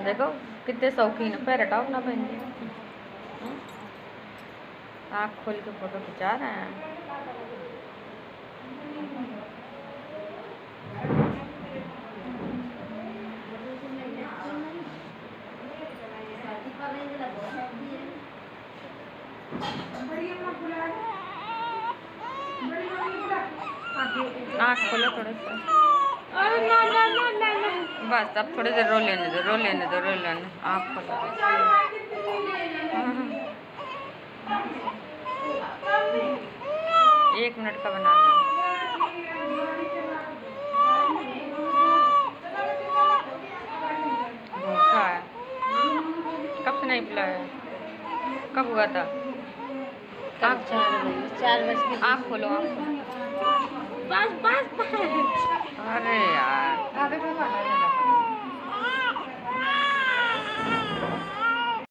देखो कितने शौकीन है, पैर हटाओ ना पहन के। आँख खोल के फोटो खिंचा रहे हैं। आँख खोलो थोड़ा सा। बस अब थोड़ी देर रो लेने दो, रो लेने दो, रो लेने। आँख खोलो। 1 मिनट का बना दो। भूखा है, कब से नहीं पिलाया? कब हुआ था? 4 बज के। आँख खोलो, आँख खोलो। बस बस। अरे यार